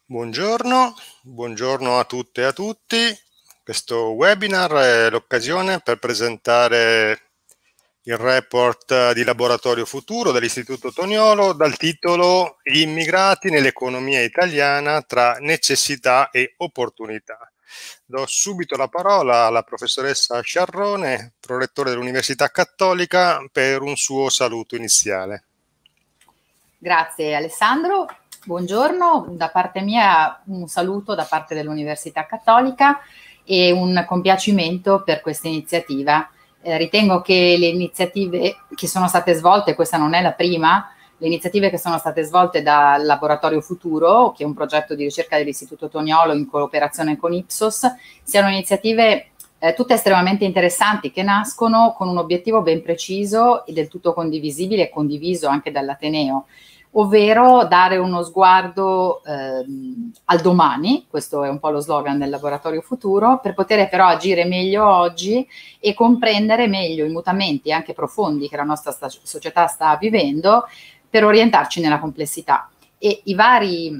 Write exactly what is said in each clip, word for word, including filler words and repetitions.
Buongiorno, buongiorno a tutte e a tutti. Questo webinar è l'occasione per presentare il report di Laboratorio Futuro dell'Istituto Toniolo dal titolo Gli immigrati nell'economia italiana tra necessità e opportunità. Do subito la parola alla professoressa Sciarrone, prorettore dell'Università Cattolica, per un suo saluto iniziale. Grazie Alessandro, buongiorno, da parte mia un saluto da parte dell'Università Cattolica e un compiacimento per questa iniziativa. Eh, ritengo che le iniziative che sono state svolte, questa non è la prima, le iniziative che sono state svolte dal Laboratorio Futuro, che è un progetto di ricerca dell'Istituto Toniolo in cooperazione con Ipsos, siano iniziative eh, tutte estremamente interessanti che nascono con un obiettivo ben preciso e del tutto condivisibile e condiviso anche dall'Ateneo, ovvero dare uno sguardo ehm, al domani, questo è un po' lo slogan del Laboratorio Futuro, per poter però agire meglio oggi e comprendere meglio i mutamenti anche profondi che la nostra sta- società sta vivendo per orientarci nella complessità. E i vari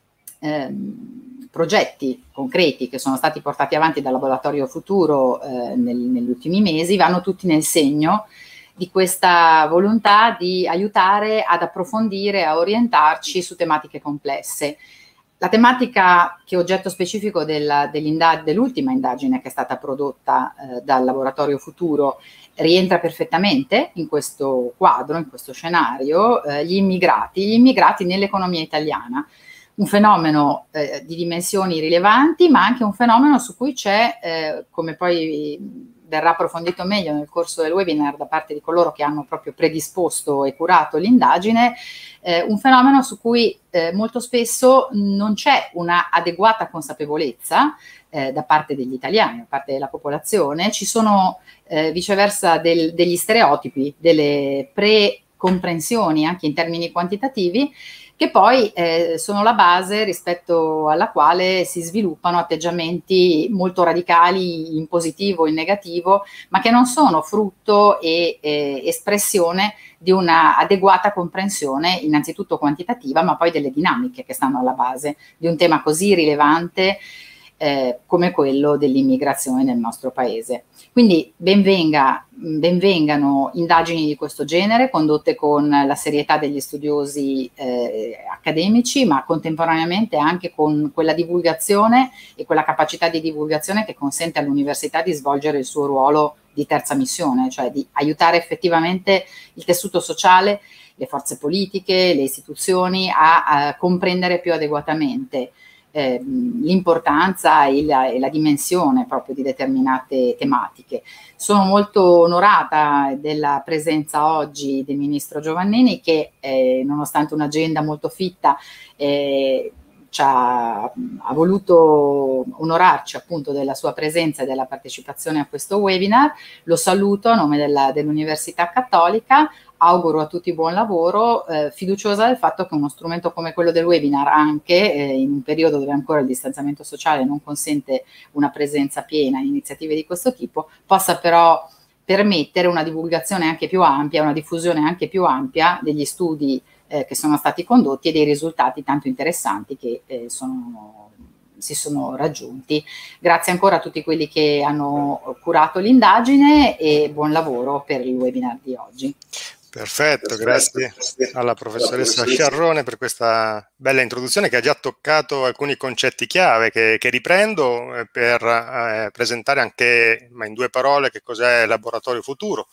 ehm, progetti concreti che sono stati portati avanti dal Laboratorio Futuro eh, nel, negli ultimi mesi vanno tutti nel segno di questa volontà di aiutare ad approfondire, a orientarci su tematiche complesse. La tematica che è oggetto specifico della, dell'ultima indagine che è stata prodotta eh, dal Laboratorio Futuro rientra perfettamente in questo quadro, in questo scenario, eh, gli immigrati, gli immigrati nell'economia italiana. Un fenomeno eh, di dimensioni rilevanti, ma anche un fenomeno su cui c'è, eh, come poi verrà approfondito meglio nel corso del webinar da parte di coloro che hanno proprio predisposto e curato l'indagine, eh, un fenomeno su cui eh, molto spesso non c'è una adeguata consapevolezza eh, da parte degli italiani, da parte della popolazione. Ci sono eh, viceversa del, degli stereotipi, delle precomprensioni anche in termini quantitativi, che poi eh, sono la base rispetto alla quale si sviluppano atteggiamenti molto radicali in positivo o in negativo, ma che non sono frutto e eh, espressione di una adeguata comprensione, innanzitutto quantitativa, ma poi delle dinamiche che stanno alla base di un tema così rilevante eh, come quello dell'immigrazione nel nostro paese. Quindi benvenga, benvengano indagini di questo genere condotte con la serietà degli studiosi eh, accademici, ma contemporaneamente anche con quella divulgazione e quella capacità di divulgazione che consente all'università di svolgere il suo ruolo di terza missione, cioè di aiutare effettivamente il tessuto sociale, le forze politiche, le istituzioni a, a comprendere più adeguatamente Eh, l'importanza e la, e la dimensione proprio di determinate tematiche. Sono molto onorata della presenza oggi del Ministro Giovannini che eh, nonostante un'agenda molto fitta eh, ci ha, ha voluto onorarci appunto della sua presenza e della partecipazione a questo webinar. Lo saluto a nome della, dell'Università Cattolica, auguro a tutti buon lavoro, eh, fiduciosa del fatto che uno strumento come quello del webinar, anche eh, in un periodo dove ancora il distanziamento sociale non consente una presenza piena in iniziative di questo tipo, possa però permettere una divulgazione anche più ampia, una diffusione anche più ampia degli studi eh, che sono stati condotti e dei risultati tanto interessanti che eh, sono, si sono raggiunti. Grazie ancora a tutti quelli che hanno curato l'indagine e buon lavoro per il webinar di oggi. Perfetto, grazie alla professoressa Sciarrone per questa bella introduzione che ha già toccato alcuni concetti chiave che, che riprendo per eh, presentare anche, ma in due parole, che cos'è il Laboratorio Futuro.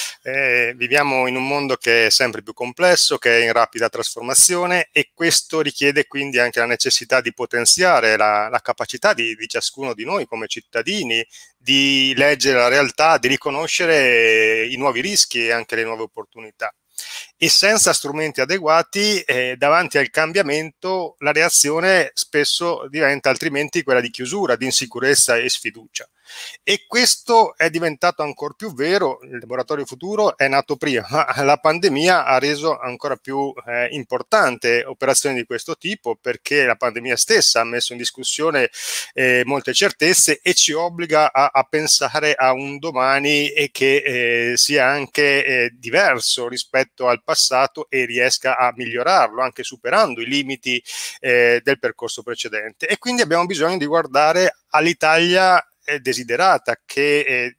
Eh, viviamo in un mondo che è sempre più complesso, che è in rapida trasformazione e questo richiede quindi anche la necessità di potenziare la, la capacità di, di ciascuno di noi come cittadini di leggere la realtà, di riconoscere i nuovi rischi e anche le nuove opportunità. E senza strumenti adeguati eh, davanti al cambiamento la reazione spesso diventa altrimenti quella di chiusura, di insicurezza e sfiducia. E questo è diventato ancora più vero, il Laboratorio Futuro è nato prima, ma la pandemia ha reso ancora più eh, importante operazioni di questo tipo, perché la pandemia stessa ha messo in discussione eh, molte certezze e ci obbliga a, a pensare a un domani e che eh, sia anche eh, diverso rispetto al passato e riesca a migliorarlo, anche superando i limiti eh, del percorso precedente. E quindi abbiamo bisogno di guardare all'Italia desiderata che eh,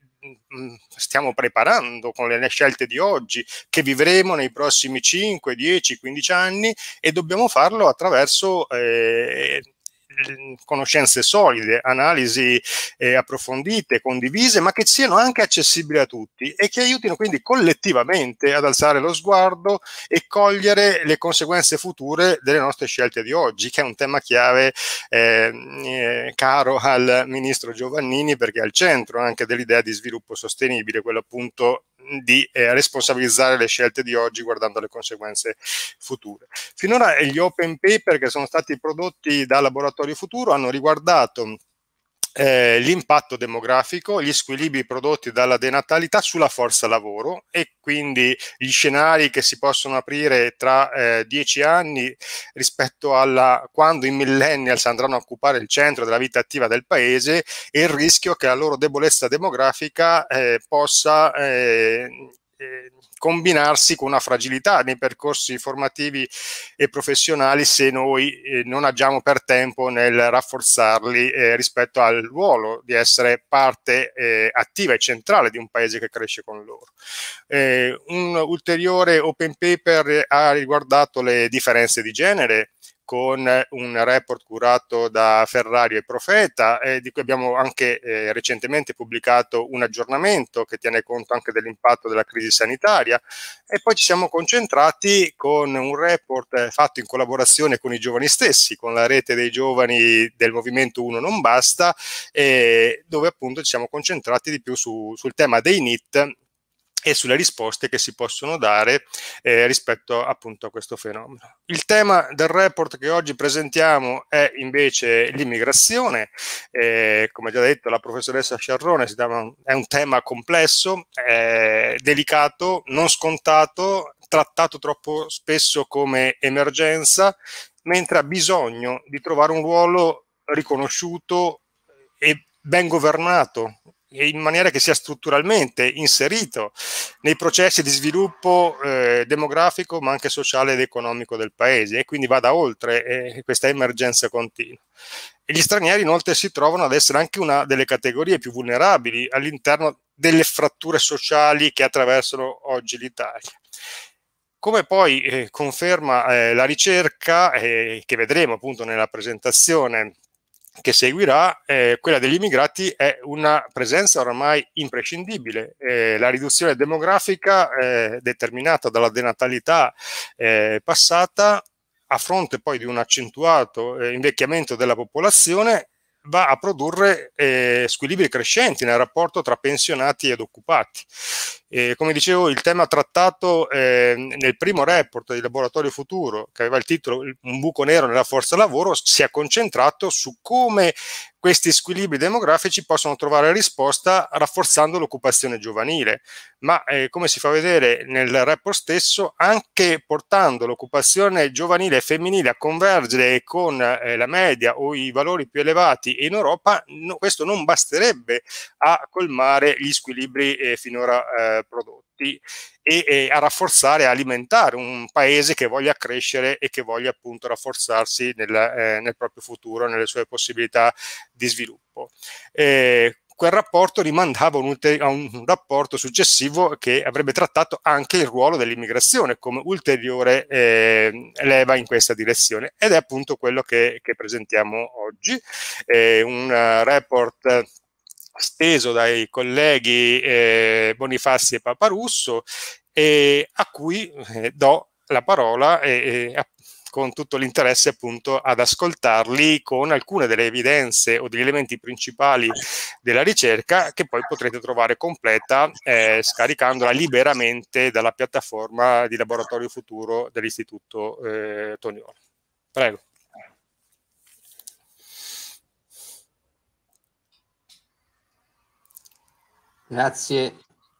stiamo preparando con le scelte di oggi, che vivremo nei prossimi cinque, dieci, quindici anni, e dobbiamo farlo attraverso eh, conoscenze solide, analisi eh, approfondite, condivise, ma che siano anche accessibili a tutti e che aiutino quindi collettivamente ad alzare lo sguardo e cogliere le conseguenze future delle nostre scelte di oggi, che è un tema chiave eh, eh, caro al ministro Giovannini, perché è al centro anche dell'idea di sviluppo sostenibile, quello appunto di eh, responsabilizzare le scelte di oggi guardando le conseguenze future. Finora gli open paper che sono stati prodotti dal Laboratorio Futuro hanno riguardato Eh, l'impatto demografico, gli squilibri prodotti dalla denatalità sulla forza lavoro e quindi gli scenari che si possono aprire tra eh, dieci anni rispetto alla quando i millennials andranno a occupare il centro della vita attiva del paese e il rischio che la loro debolezza demografica eh, possa eh, eh, combinarsi con una fragilità nei percorsi formativi e professionali se noi eh, non agiamo per tempo nel rafforzarli eh, rispetto al ruolo di essere parte eh, attiva e centrale di un paese che cresce con loro. Eh, un ulteriore open paper ha riguardato le differenze di genere, con un report curato da Ferrari e Profeta, eh, di cui abbiamo anche eh, recentemente pubblicato un aggiornamento che tiene conto anche dell'impatto della crisi sanitaria, e poi ci siamo concentrati con un report fatto in collaborazione con i giovani stessi, con la rete dei giovani del movimento Uno Non Basta, eh, dove appunto ci siamo concentrati di più su, sul tema dei N I T e sulle risposte che si possono dare eh, rispetto appunto a questo fenomeno. Il tema del report che oggi presentiamo è invece l'immigrazione. Eh, come già detto la professoressa Sciarrone, è un tema complesso, eh, delicato, non scontato, trattato troppo spesso come emergenza, mentre ha bisogno di trovare un ruolo riconosciuto e ben governato, in maniera che sia strutturalmente inserito nei processi di sviluppo eh, demografico ma anche sociale ed economico del paese, e quindi vada oltre eh, questa emergenza continua. E gli stranieri inoltre si trovano ad essere anche una delle categorie più vulnerabili all'interno delle fratture sociali che attraversano oggi l'Italia. Come poi eh, conferma eh, la ricerca, eh, che vedremo appunto nella presentazione che seguirà, eh, quella degli immigrati è una presenza oramai imprescindibile. Eh, la riduzione demografica eh, determinata dalla denatalità eh, passata, a fronte poi di un accentuato eh, invecchiamento della popolazione, va a produrre eh, squilibri crescenti nel rapporto tra pensionati ed occupati. Eh, come dicevo, il tema trattato eh, nel primo report del Laboratorio Futuro, che aveva il titolo Un buco nero nella forza lavoro, si è concentrato su come questi squilibri demografici possono trovare risposta rafforzando l'occupazione giovanile, ma eh, come si fa vedere nel report stesso, anche portando l'occupazione giovanile e femminile a convergere con eh, la media o i valori più elevati in Europa, no, questo non basterebbe a colmare gli squilibri eh, finora eh, prodotti e, e a rafforzare e alimentare un paese che voglia crescere e che voglia appunto rafforzarsi nel, eh, nel proprio futuro, nelle sue possibilità di sviluppo. Eh, quel rapporto rimandava un a un rapporto successivo che avrebbe trattato anche il ruolo dell'immigrazione come ulteriore eh, leva in questa direzione, ed è appunto quello che, che presentiamo oggi. Eh, un uh, report steso dai colleghi eh, Bonifazzi e Paparusso, e a cui eh, do la parola e, e con tutto l'interesse appunto ad ascoltarli con alcune delle evidenze o degli elementi principali della ricerca, che poi potrete trovare completa eh, scaricandola liberamente dalla piattaforma di Laboratorio Futuro dell'Istituto eh, Toniolo. Prego. Grazie.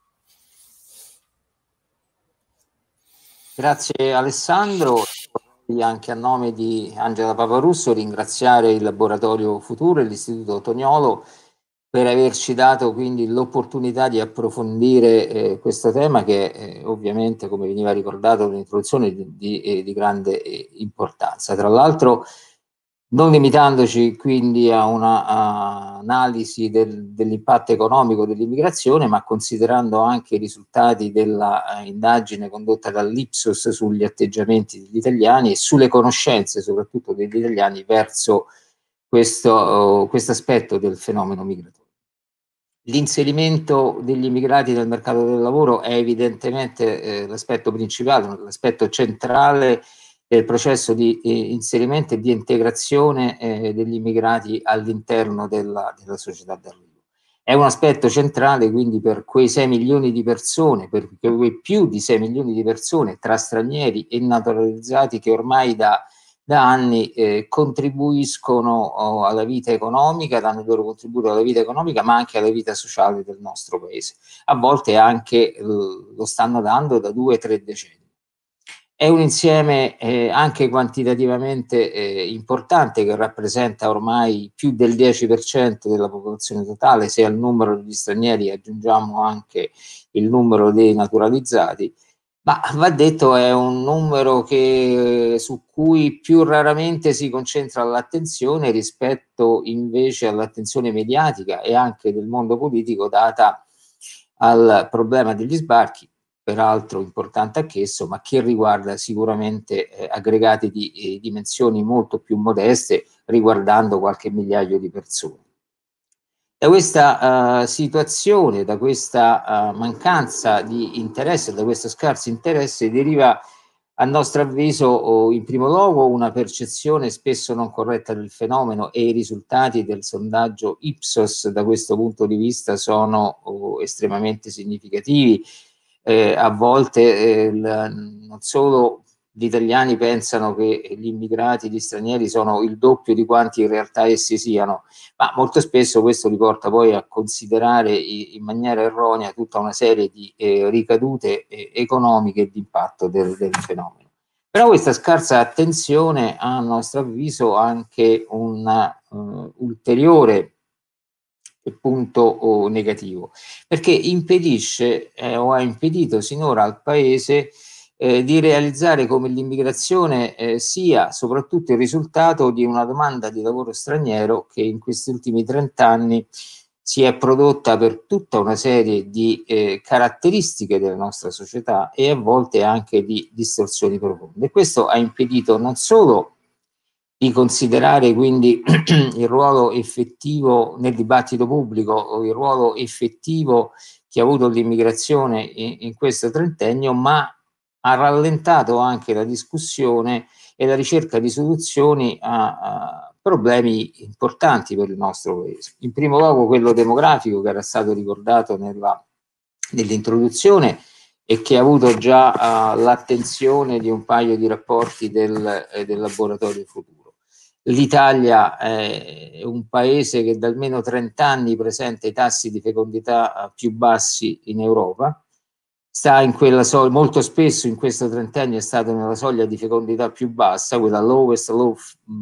Grazie Alessandro. Anche a nome di Angela Paparusso ringraziare il Laboratorio Futuro e l'Istituto Toniolo per averci dato quindi l'opportunità di approfondire eh, questo tema che eh, ovviamente, come veniva ricordato nell'introduzione, di, di, di grande eh, importanza. Tra l'altro, non limitandoci quindi a una analisi del, dell'impatto economico dell'immigrazione, ma considerando anche i risultati dell'indagine condotta dall'Ipsos sugli atteggiamenti degli italiani e sulle conoscenze soprattutto degli italiani verso questo uh, questo aspetto del fenomeno migratorio. L'inserimento degli immigrati nel mercato del lavoro è evidentemente eh, l'aspetto principale, l'aspetto centrale del processo di eh, inserimento e di integrazione eh, degli immigrati all'interno della, della società d'arrivo. È un aspetto centrale quindi per quei sei milioni di persone, per quei più di sei milioni di persone tra stranieri e naturalizzati che ormai da, da anni eh, contribuiscono oh, alla vita economica, danno il loro contributo alla vita economica ma anche alla vita sociale del nostro paese. A volte anche eh, lo stanno dando da due o tre decenni. È un insieme eh, anche quantitativamente eh, importante che rappresenta ormai più del dieci per cento della popolazione totale, se al numero degli stranieri aggiungiamo anche il numero dei naturalizzati, ma va detto è un numero che, su cui più raramente si concentra l'attenzione rispetto invece all'attenzione mediatica e anche del mondo politico data al problema degli sbarchi, peraltro importante anch'esso, ma che riguarda sicuramente eh, aggregati di eh, dimensioni molto più modeste, riguardando qualche migliaio di persone. Da questa uh, situazione, da questa uh, mancanza di interesse, da questo scarso interesse, deriva a nostro avviso oh, in primo luogo una percezione spesso non corretta del fenomeno, e i risultati del sondaggio Ipsos da questo punto di vista sono oh, estremamente significativi. Eh, a volte eh, non solo gli italiani pensano che gli immigrati, gli stranieri sono il doppio di quanti in realtà essi siano, ma molto spesso questo li porta poi a considerare in maniera erronea tutta una serie di eh, ricadute eh, economiche e di impatto del, del fenomeno. Però questa scarsa attenzione ha a nostro avviso anche un uh, ulteriore punto oh, negativo, perché impedisce eh, o ha impedito sinora al Paese eh, di realizzare come l'immigrazione eh, sia soprattutto il risultato di una domanda di lavoro straniero che in questi ultimi trent'anni si è prodotta per tutta una serie di eh, caratteristiche della nostra società e a volte anche di distorsioni profonde. Questo ha impedito non solo di considerare quindi il ruolo effettivo nel dibattito pubblico o il ruolo effettivo che ha avuto l'immigrazione in, in questo trentennio, ma ha rallentato anche la discussione e la ricerca di soluzioni a, a problemi importanti per il nostro paese. In primo luogo quello demografico, che era stato ricordato nella, nell'introduzione e che ha avuto già uh, l'attenzione di un paio di rapporti del, eh, del Laboratorio Futuro. L'Italia è un paese che da almeno trent'anni presenta i tassi di fecondità più bassi in Europa, sta in quella soglia, molto spesso in questo trentennio è stato nella soglia di fecondità più bassa, quella lowest low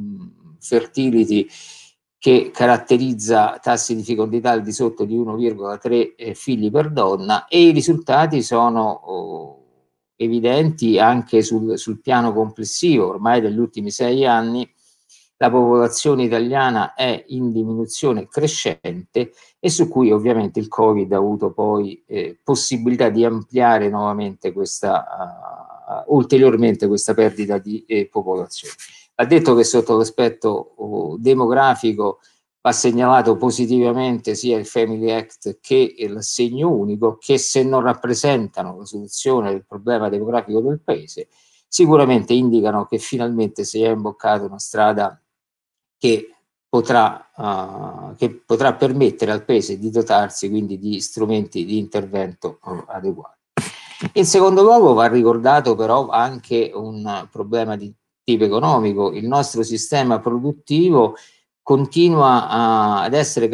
fertility, che caratterizza tassi di fecondità al di sotto di uno virgola tre eh, figli per donna, e i risultati sono oh, evidenti anche sul, sul piano complessivo. Ormai negli ultimi sei anni la popolazione italiana è in diminuzione crescente e su cui ovviamente il Covid ha avuto poi eh, possibilità di ampliare nuovamente questa, uh, ulteriormente questa perdita di eh, popolazione. Va detto che sotto l'aspetto oh, demografico va segnalato positivamente sia il Family Act che l'assegno unico, che se non rappresentano la soluzione del problema demografico del Paese, sicuramente indicano che finalmente si è imboccata una strada che potrà, uh, che potrà permettere al Paese di dotarsi quindi di strumenti di intervento uh, adeguati. In secondo luogo va ricordato però anche un problema di tipo economico. Il nostro sistema produttivo continua a, ad essere car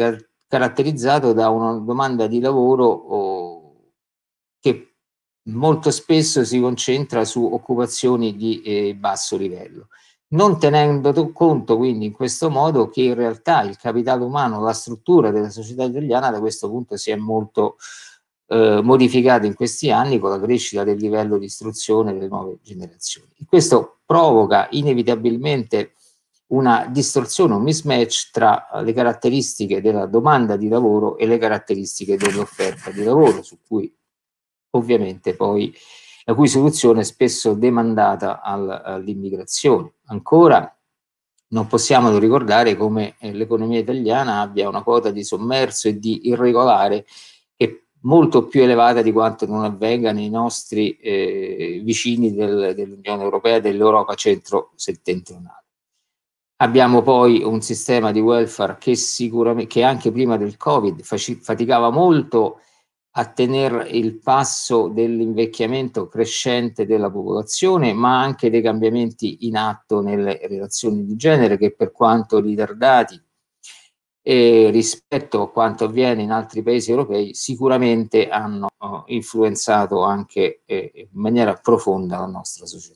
caratterizzato da una domanda di lavoro oh, che molto spesso si concentra su occupazioni di eh, basso livello, non tenendo conto quindi in questo modo che in realtà il capitale umano, la struttura della società italiana da questo punto si è molto eh, modificata in questi anni con la crescita del livello di istruzione delle nuove generazioni. E questo provoca inevitabilmente una distorsione, un mismatch tra le caratteristiche della domanda di lavoro e le caratteristiche dell'offerta di lavoro, su cui ovviamente poi la cui soluzione è spesso demandata al, all'immigrazione. Ancora non possiamo non ricordare come eh, l'economia italiana abbia una quota di sommerso e di irregolare che è molto più elevata di quanto non avvenga nei nostri eh, vicini del, dell'Unione Europea e dell'Europa centro-settentrionale. Abbiamo poi un sistema di welfare che sicuramente, che anche prima del Covid faticava molto a tenere il passo dell'invecchiamento crescente della popolazione, ma anche dei cambiamenti in atto nelle relazioni di genere che, per quanto ritardati eh, rispetto a quanto avviene in altri paesi europei, sicuramente hanno oh, influenzato anche eh, in maniera profonda la nostra società.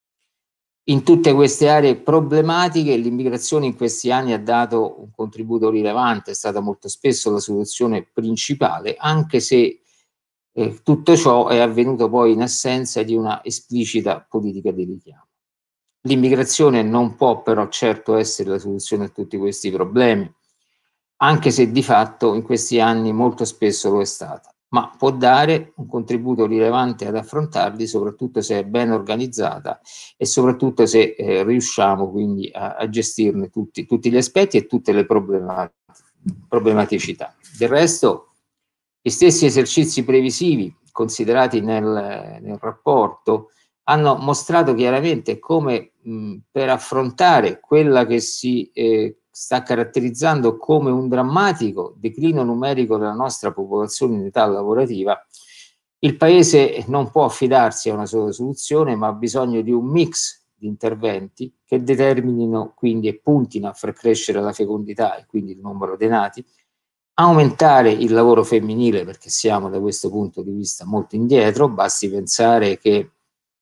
In tutte queste aree problematiche l'immigrazione in questi anni ha dato un contributo rilevante, è stata molto spesso la soluzione principale, anche se eh, tutto ciò è avvenuto poi in assenza di una esplicita politica di richiamo. L'immigrazione non può però certo essere la soluzione a tutti questi problemi, anche se di fatto in questi anni molto spesso lo è stata, ma può dare un contributo rilevante ad affrontarli, soprattutto se è ben organizzata e soprattutto se eh, riusciamo quindi a, a gestirne tutti, tutti gli aspetti e tutte le problemat- problematicità. Del resto, gli stessi esercizi previsivi considerati nel, nel rapporto hanno mostrato chiaramente come mh, per affrontare quella che si eh, sta caratterizzando come un drammatico declino numerico della nostra popolazione in età lavorativa, il Paese non può affidarsi a una sola soluzione, ma ha bisogno di un mix di interventi che determinino quindi e puntino a far crescere la fecondità e quindi il numero dei nati, aumentare il lavoro femminile, perché siamo da questo punto di vista molto indietro, basti pensare che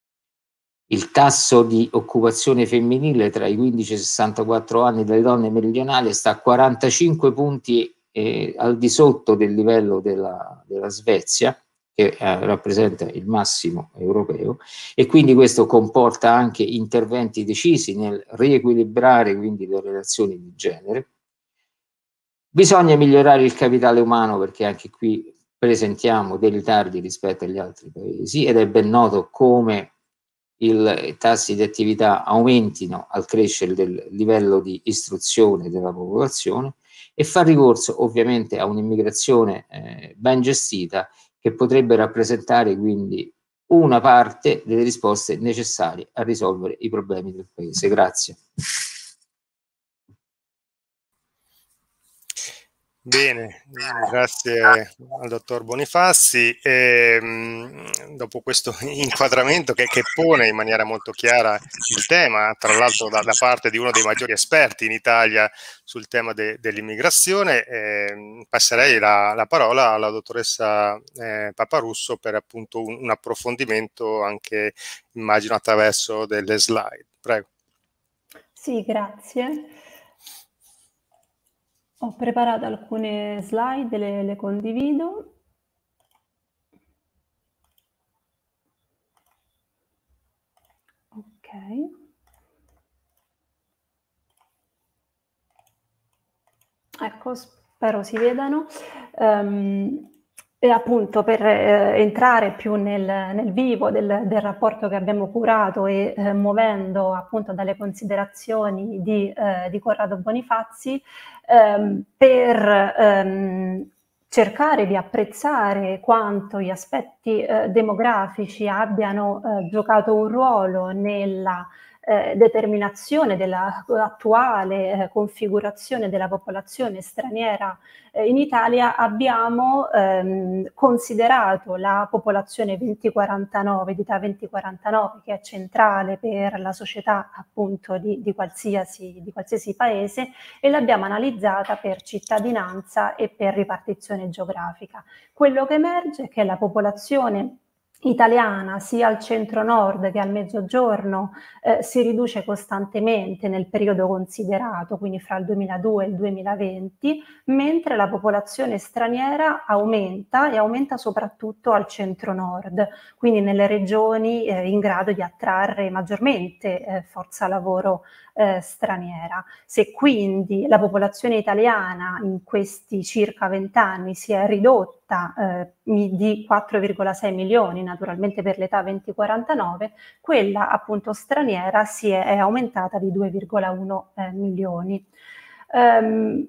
il tasso di occupazione femminile tra i quindici e i sessantaquattro anni delle donne meridionali sta a quarantacinque punti eh, al di sotto del livello della, della Svezia, che eh, rappresenta il massimo europeo, e quindi questo comporta anche interventi decisi nel riequilibrare quindi le relazioni di genere. Bisogna migliorare il capitale umano, perché anche qui presentiamo dei ritardi rispetto agli altri paesi, ed è ben noto come i tassi di attività aumentino al crescere del livello di istruzione della popolazione, e far ricorso ovviamente a un'immigrazione eh, ben gestita che potrebbe rappresentare quindi una parte delle risposte necessarie a risolvere i problemi del Paese. Grazie. Bene, grazie al dottor Bonifassi. E, mh, dopo questo inquadramento che, che pone in maniera molto chiara il tema, tra l'altro da, da parte di uno dei maggiori esperti in Italia sul tema de, dell'immigrazione, eh, passerei la, la parola alla dottoressa eh, Paparusso per appunto un, un approfondimento anche, immagino, attraverso delle slide. Prego. Sì, grazie. Ho preparato alcune slide, le, le condivido. Ok. Ecco, spero si vedano. Um, e appunto per eh, entrare più nel, nel vivo del, del rapporto che abbiamo curato e eh, muovendo appunto dalle considerazioni di, eh, di Corrado Bonifazzi, ehm, per ehm, cercare di apprezzare quanto gli aspetti eh, demografici abbiano eh, giocato un ruolo nella eh, determinazione dell'attuale eh, configurazione della popolazione straniera eh, in Italia, abbiamo ehm, considerato la popolazione venti quarantanove, di età venti quarantanove, che è centrale per la società appunto di, di, qualsiasi, di qualsiasi paese, e l'abbiamo analizzata per cittadinanza e per ripartizione geografica. Quello che emerge è che la popolazione italiana, sia al centro-nord che al mezzogiorno, eh, si riduce costantemente nel periodo considerato, quindi fra il duemiladue e il duemilaventi, mentre la popolazione straniera aumenta e aumenta soprattutto al centro-nord, quindi nelle regioni eh, in grado di attrarre maggiormente eh, forza lavoro eh, straniera. Se quindi la popolazione italiana in questi circa vent'anni si è ridotta eh, di quattro virgola sei milioni, naturalmente per l'età venti quarantanove, quella appunto straniera si è, è aumentata di due virgola uno eh, milioni. Um,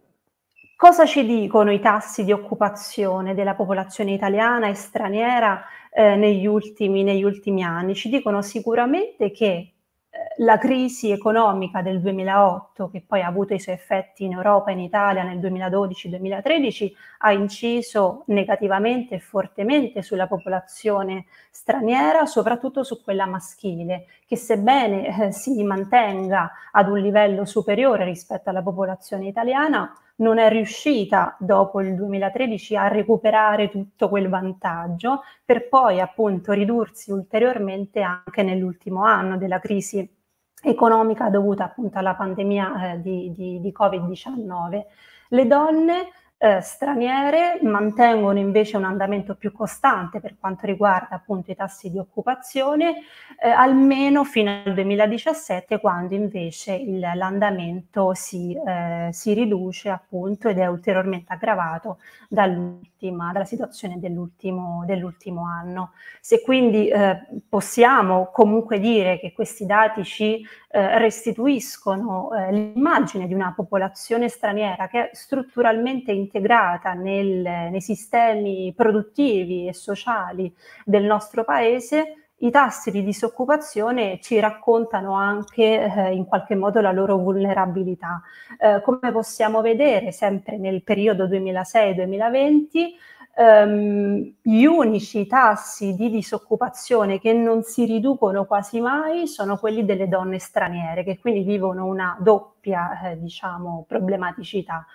cosa ci dicono i tassi di occupazione della popolazione italiana e straniera eh, negli ultimi, negli ultimi anni? Ci dicono sicuramente che la crisi economica del duemilaotto, che poi ha avuto i suoi effetti in Europa e in Italia nel duemiladodici duemilatredici, ha inciso negativamente e fortemente sulla popolazione straniera, soprattutto su quella maschile, che sebbene eh, si mantenga ad un livello superiore rispetto alla popolazione italiana, non è riuscita dopo il duemilatredici a recuperare tutto quel vantaggio, per poi appunto ridursi ulteriormente anche nell'ultimo anno della crisi economica dovuta appunto alla pandemia eh, di, di, di covid diciannove. Le donne eh, straniere mantengono invece un andamento più costante per quanto riguarda appunto i tassi di occupazione, eh, almeno fino al duemiladiciassette, quando invece l'andamento si, eh, si riduce appunto ed è ulteriormente aggravato dall'ultima, dalla situazione dell'ultimo, dell'ultimo anno. Se quindi eh, possiamo comunque dire che questi dati ci eh, restituiscono eh, l'immagine di una popolazione straniera che è strutturalmente integrata nel, nei sistemi produttivi e sociali del nostro paese, i tassi di disoccupazione ci raccontano anche eh, in qualche modo la loro vulnerabilità. Eh, come possiamo vedere, sempre nel periodo duemilasei duemilaventi, Um, gli unici tassi di disoccupazione che non si riducono quasi mai sono quelli delle donne straniere, che quindi vivono una doppia eh, diciamo, problematicità.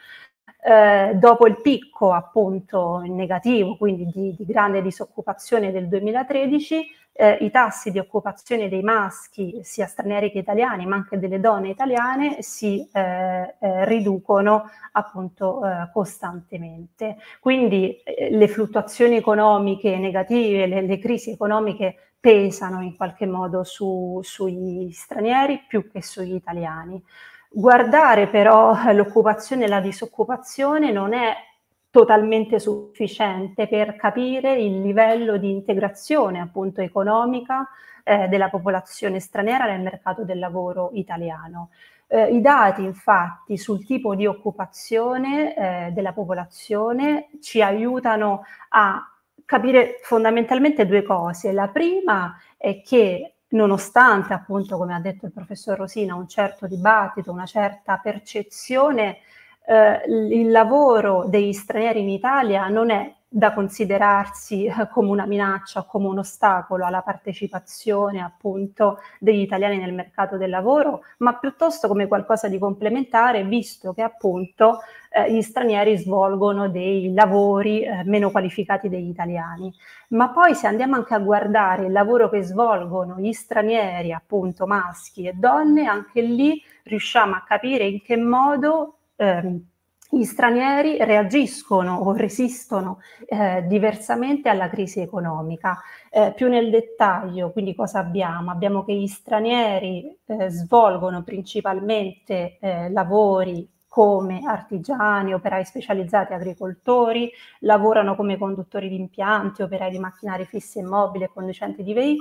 Eh, dopo il picco appunto negativo, quindi di, di grande disoccupazione del duemilatredici, eh, i tassi di occupazione dei maschi, sia stranieri che italiani, ma anche delle donne italiane, si eh, eh, riducono appunto eh, costantemente. Quindi eh, le fluttuazioni economiche negative, le, le crisi economiche pesano in qualche modo su, sugli stranieri più che sugli italiani. Guardare però l'occupazione e la disoccupazione non è totalmente sufficiente per capire il livello di integrazione appunto economica eh, della popolazione straniera nel mercato del lavoro italiano. Eh, I dati infatti sul tipo di occupazione eh, della popolazione ci aiutano a capire fondamentalmente due cose. La prima è che nonostante appunto, come ha detto il professor Rosina, un certo dibattito, una certa percezione, eh, il lavoro degli stranieri in Italia non è da considerarsi eh, come una minaccia o come un ostacolo alla partecipazione appunto degli italiani nel mercato del lavoro, ma piuttosto come qualcosa di complementare, visto che appunto eh, gli stranieri svolgono dei lavori eh, meno qualificati degli italiani. Ma poi se andiamo anche a guardare il lavoro che svolgono gli stranieri, appunto maschi e donne, anche lì riusciamo a capire in che modo ehm, gli stranieri reagiscono o resistono eh, diversamente alla crisi economica. Eh, più nel dettaglio, quindi cosa abbiamo? Abbiamo che gli stranieri eh, svolgono principalmente eh, lavori come artigiani, operai specializzati, agricoltori, lavorano come conduttori di impianti, operai di macchinari fissi e mobili e conducenti di veicoli,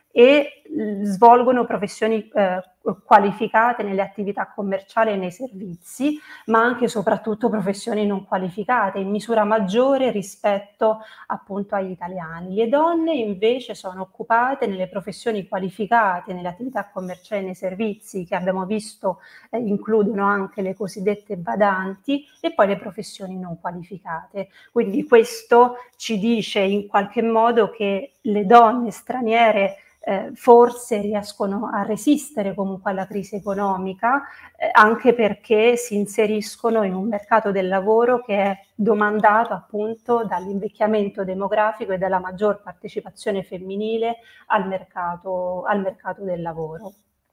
e svolgono professioni eh, qualificate nelle attività commerciali e nei servizi, ma anche e soprattutto professioni non qualificate in misura maggiore rispetto appunto agli italiani. Le donne invece sono occupate nelle professioni qualificate, nelle attività commerciali e nei servizi, che abbiamo visto eh, includono anche le cosiddette badanti, e poi le professioni non qualificate. Quindi questo ci dice in qualche modo che le donne straniere Eh, forse riescono a resistere comunque alla crisi economica, eh, anche perché si inseriscono in un mercato del lavoro che è domandato appunto dall'invecchiamento demografico e dalla maggior partecipazione femminile al mercato, al mercato del lavoro.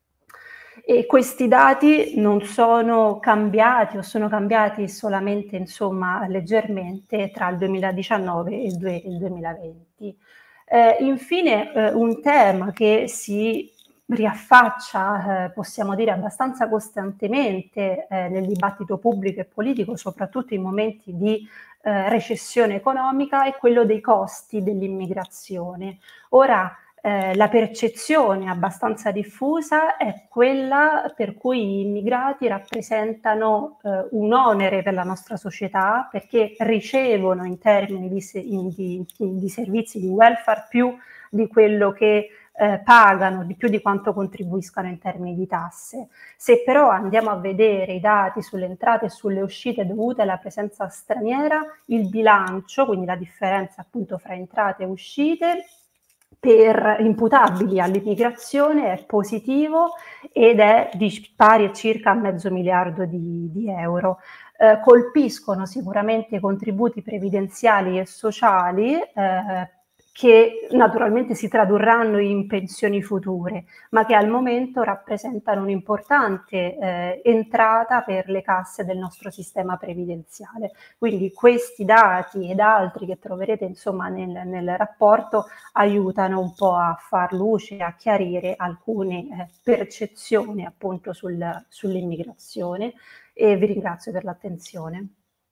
E questi dati non sono cambiati o sono cambiati solamente, insomma, leggermente tra il duemiladiciannove e il duemilaventi. Eh, infine, eh, un tema che si riaffaccia, eh, possiamo dire, abbastanza costantemente eh, nel dibattito pubblico e politico, soprattutto in momenti di eh, recessione economica, è quello dei costi dell'immigrazione. Ora, eh, la percezione abbastanza diffusa è quella per cui gli immigrati rappresentano eh, un onere per la nostra società, perché ricevono in termini di, di, di servizi di welfare più di quello che eh, pagano, di più di quanto contribuiscano in termini di tasse. Se però andiamo a vedere i dati sulle entrate e sulle uscite dovute alla presenza straniera, il bilancio, quindi la differenza appunto fra entrate e uscite, per imputabili all'immigrazione è positivo ed è di pari a circa mezzo miliardo di, di euro. Eh, colpiscono sicuramente i contributi previdenziali e sociali eh, che naturalmente si tradurranno in pensioni future, ma che al momento rappresentano un'importante eh, entrata per le casse del nostro sistema previdenziale. Quindi questi dati ed altri che troverete insomma nel, nel rapporto aiutano un po' a far luce, a chiarire alcune eh, percezioni appunto sul, sull'immigrazione, e vi ringrazio per l'attenzione.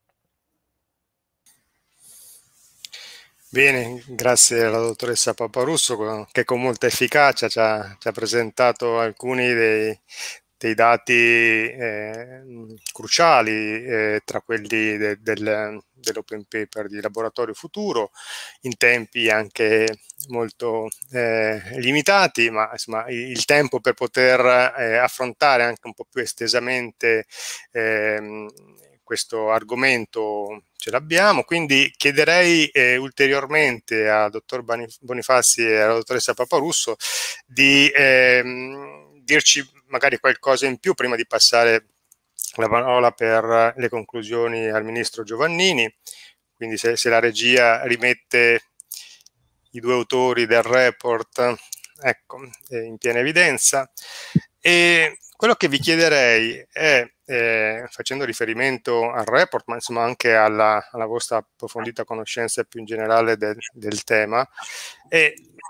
Bene, grazie alla dottoressa Paparusso che con molta efficacia ci ha, ci ha presentato alcuni dei, dei dati eh, cruciali eh, tra quelli de, del, dell'open paper di Laboratorio Futuro, in tempi anche molto eh, limitati, ma insomma il, il tempo per poter eh, affrontare anche un po' più estesamente eh, questo argomento ce l'abbiamo, quindi chiederei eh, ulteriormente al dottor Bonifazzi e alla dottoressa Paparusso di ehm, dirci magari qualcosa in più prima di passare la parola per le conclusioni al ministro Giovannini. Quindi se, se la regia rimette i due autori del report, ecco, in piena evidenza. E quello che vi chiederei è, eh, facendo riferimento al report, ma insomma anche alla, alla vostra approfondita conoscenza più in generale del, del tema, è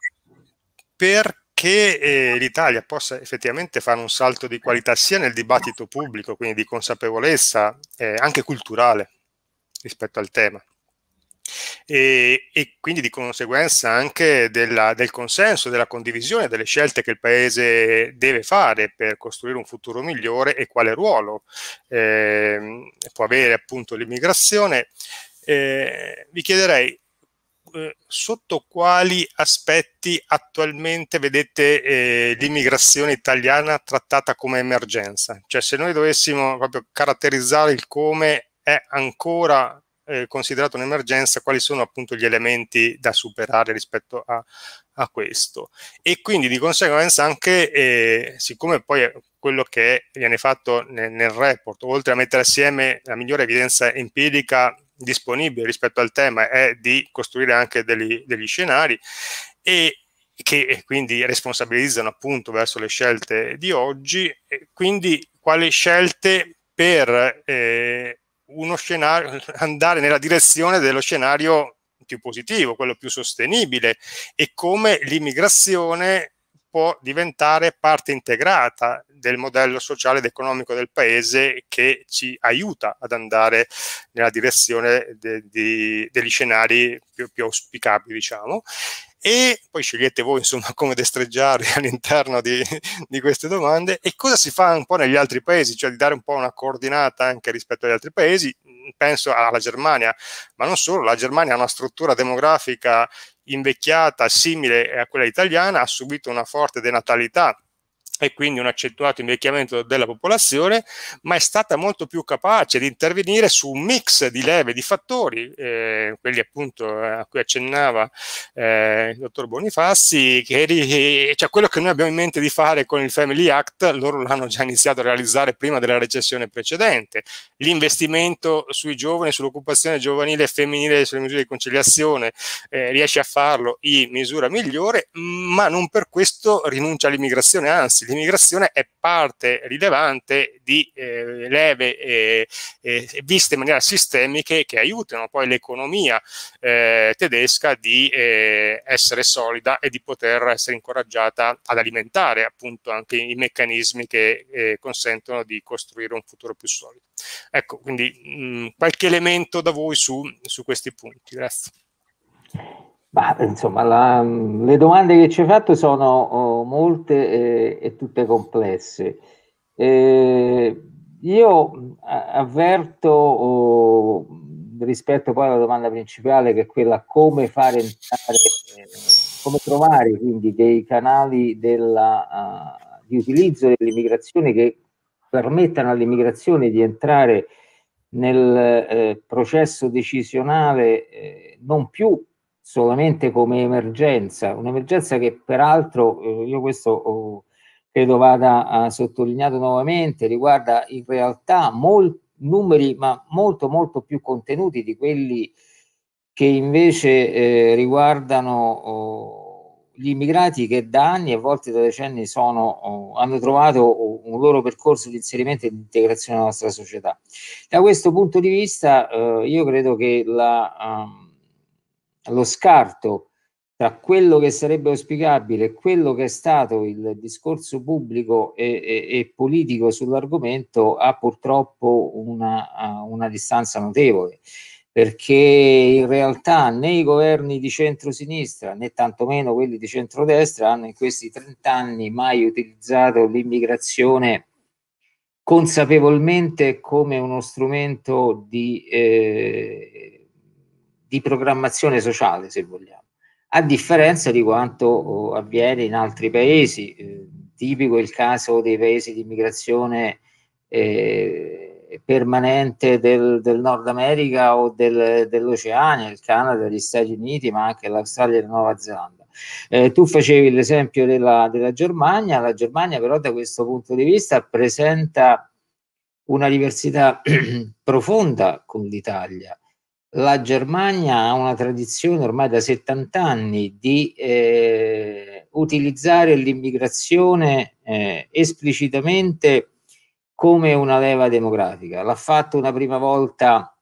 perché eh, l'Italia possa effettivamente fare un salto di qualità sia nel dibattito pubblico, quindi di consapevolezza eh, anche culturale rispetto al tema. E, e quindi di conseguenza anche della, del consenso, della condivisione delle scelte che il Paese deve fare per costruire un futuro migliore e quale ruolo eh, può avere appunto l'immigrazione. Eh, vi chiederei eh, sotto quali aspetti attualmente vedete eh, l'immigrazione italiana trattata come emergenza, cioè se noi dovessimo proprio caratterizzare il come è ancora Eh, considerato un'emergenza, quali sono appunto gli elementi da superare rispetto a, a questo, e quindi di conseguenza anche eh, siccome poi quello che viene fatto nel, nel report, oltre a mettere assieme la migliore evidenza empirica disponibile rispetto al tema, è di costruire anche degli, degli scenari e che quindi responsabilizzano appunto verso le scelte di oggi, e quindi quali scelte per eh, uno scenario, andare nella direzione dello scenario più positivo, quello più sostenibile, e come l'immigrazione può diventare parte integrata del modello sociale ed economico del Paese che ci aiuta ad andare nella direzione de, de, degli scenari più, più auspicabili, diciamo. e poi scegliete voi insomma come destreggiare all'interno di, di queste domande, e cosa si fa un po' negli altri paesi, cioè di dare un po' una coordinata anche rispetto agli altri paesi. Penso alla Germania, ma non solo, la Germania ha una struttura demografica invecchiata simile a quella italiana, ha subito una forte denatalità e quindi un accentuato invecchiamento della popolazione, ma è stata molto più capace di intervenire su un mix di leve, di fattori, eh, quelli appunto eh, a cui accennava eh, il dottor Bonifazi, che ri, cioè quello che noi abbiamo in mente di fare con il Family Act, loro l'hanno già iniziato a realizzare prima della recessione precedente. L'investimento sui giovani, sull'occupazione giovanile e femminile, sulle misure di conciliazione, eh, riesce a farlo in misura migliore, ma non per questo rinuncia all'immigrazione, anzi l'immigrazione è parte rilevante di eh, leve eh, eh, viste in maniera sistemica che aiutano poi l'economia eh, tedesca di eh, essere solida e di poter essere incoraggiata ad alimentare appunto anche i meccanismi che eh, consentono di costruire un futuro più solido. Ecco, quindi mh, qualche elemento da voi su, su questi punti. Grazie. Bah, insomma, la, le domande che ci hai fatto sono oh, molte eh, e tutte complesse. Eh, io avverto oh, rispetto poi alla domanda principale, che è quella come fare entrare, eh, come trovare quindi dei canali della, uh, di utilizzo dell'immigrazione che permettano all'immigrazione di entrare nel eh, processo decisionale eh, non più solamente come emergenza, un'emergenza che peraltro, eh, io questo oh, credo vada uh, sottolineato nuovamente, riguarda in realtà molti numeri, ma molto molto più contenuti di quelli che invece eh, riguardano oh, gli immigrati che da anni e a volte da decenni sono, oh, hanno trovato oh, un loro percorso di inserimento e di integrazione nella nostra società. Da questo punto di vista eh, io credo che la... Um, lo scarto tra quello che sarebbe auspicabile e quello che è stato il discorso pubblico e, e, e politico sull'argomento ha purtroppo una, una distanza notevole, perché in realtà né i governi di centrosinistra né tantomeno quelli di centrodestra hanno in questi trent'anni mai utilizzato l'immigrazione consapevolmente come uno strumento di eh, di programmazione sociale, se vogliamo, a differenza di quanto oh, avviene in altri paesi, eh, tipico il caso dei paesi di immigrazione eh, permanente del, del Nord America o del, dell'Oceania, il Canada, gli Stati Uniti, ma anche l'Australia e la Nuova Zelanda. Eh, tu facevi l'esempio della, della Germania, la Germania però da questo punto di vista presenta una diversità profonda con l'Italia. La Germania ha una tradizione ormai da settanta anni di eh, utilizzare l'immigrazione eh, esplicitamente come una leva demografica. L'ha fatto una prima volta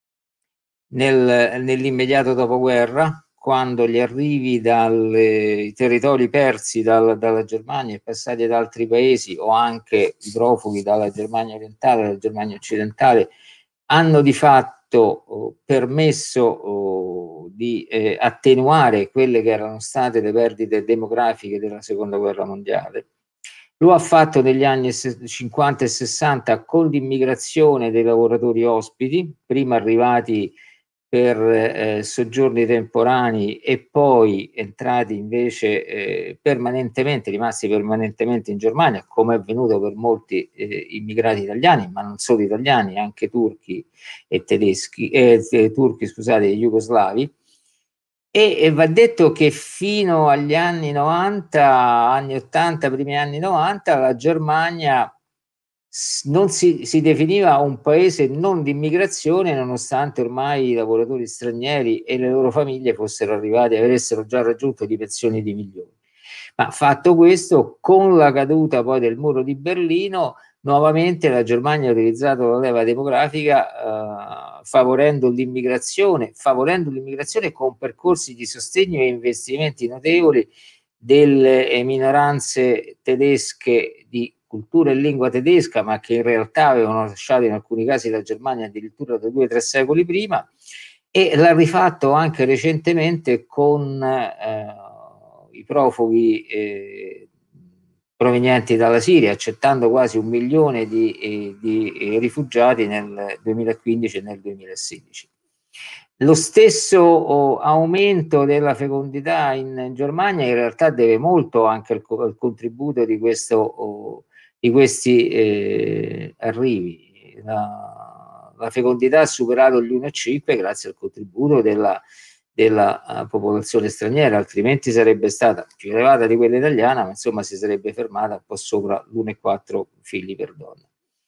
nel, nell'immediato dopoguerra, quando gli arrivi dai territori persi dal, dalla Germania e passati ad altri paesi, o anche i profughi dalla Germania orientale, dalla Germania occidentale, hanno di fatto Oh, permesso oh, di eh, attenuare quelle che erano state le perdite demografiche della seconda guerra mondiale. Lo ha fatto negli anni cinquanta e sessanta con l'immigrazione dei lavoratori ospiti, prima arrivati per eh, soggiorni temporanei e poi entrati invece eh, permanentemente, rimasti permanentemente in Germania, come è avvenuto per molti eh, immigrati italiani, ma non solo italiani, anche turchi e tedeschi, eh, turchi, scusate, jugoslavi. E, e va detto che fino agli anni novanta, anni ottanta, primi anni novanta, la Germania non si, si definiva un paese non di immigrazione, nonostante ormai i lavoratori stranieri e le loro famiglie fossero arrivati, avessero già raggiunto dimensioni di milioni. Ma fatto questo, con la caduta poi del muro di Berlino, nuovamente la Germania ha utilizzato la leva demografica eh, favorendo l'immigrazione, favorendo l'immigrazione con percorsi di sostegno e investimenti notevoli delle minoranze tedesche di cultura e lingua tedesca, ma che in realtà avevano lasciato in alcuni casi la Germania addirittura da due o tre secoli prima, e l'ha rifatto anche recentemente con eh, i profughi eh, provenienti dalla Siria, accettando quasi un milione di, eh, di eh, rifugiati nel duemilaquindici e nel duemilasedici. Lo stesso oh, aumento della fecondità in, in Germania in realtà deve molto anche al, al contributo di, questo, oh, di questi eh, arrivi. La, la fecondità ha superato gli uno virgola cinque grazie al contributo della, della uh, popolazione straniera, altrimenti sarebbe stata più elevata di quella italiana, ma insomma si sarebbe fermata un po' sopra l'uno virgola quattro figli per donna.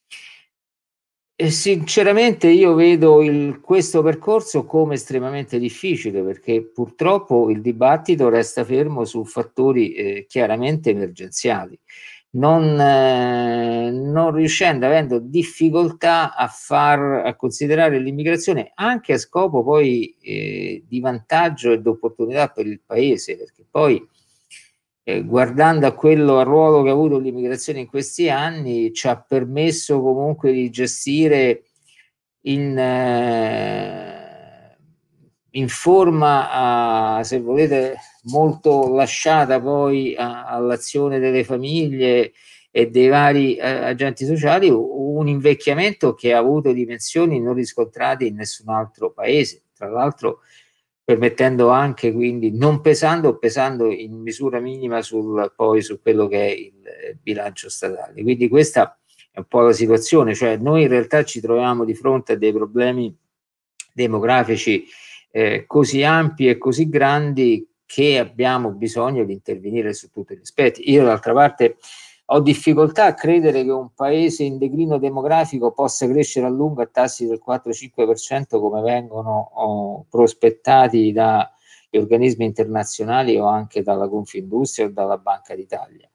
E sinceramente io vedo il, questo percorso come estremamente difficile, perché purtroppo il dibattito resta fermo su fattori eh, chiaramente emergenziali, non, eh, non riuscendo, avendo difficoltà a far a considerare l'immigrazione anche a scopo poi eh, di vantaggio e di opportunità per il paese, perché poi Eh, guardando a quello, al ruolo che ha avuto l'immigrazione in questi anni, ci ha permesso comunque di gestire in, eh, in forma, a, se volete, molto lasciata poi all'azione delle famiglie e dei vari eh, agenti sociali, un invecchiamento che ha avuto dimensioni non riscontrate in nessun altro paese. Tra l'altro permettendo anche, quindi, non pesando o pesando in misura minima sul, poi su quello che è il bilancio statale. Quindi questa è un po' la situazione, cioè noi in realtà ci troviamo di fronte a dei problemi demografici eh, così ampi e così grandi che abbiamo bisogno di intervenire su tutti gli aspetti. Io d'altra parte ho difficoltà a credere che un paese in declino demografico possa crescere a lungo a tassi del quattro cinque per cento come vengono oh, prospettati dagli organismi internazionali o anche dalla Confindustria o dalla Banca d'Italia.